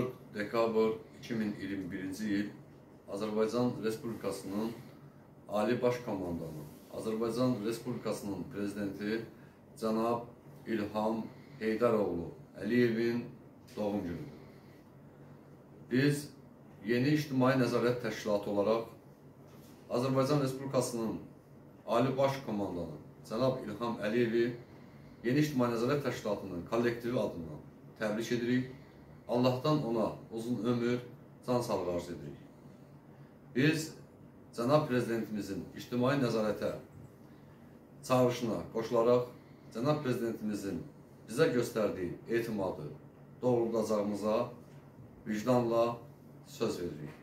14 dekabr 2021-ci il Azərbaycan Respublikasının Ali Baş Komandanı, Azərbaycan Respublikasının Prezidenti cənab İlham Heydaroğlu Əliyevin doğum günüdür. Biz Yeni İctimai Nəzarət Təşkilatı olaraq Azərbaycan Respublikasının Ali Baş Komandanı cənab İlham Əliyevi Yeni İctimai Nəzarət Təşkilatının kollektivi adından təbrik edirik. Allahdan ona uzun ömür, can sağlığı arz edirik. Biz cənab Prezidentimizin ictimai nəzarətə çağırışına qoşularaq cənab Prezidentimizin bizə göstərdiyi etimadı doğrulacağımıza vicdanla söz veririk.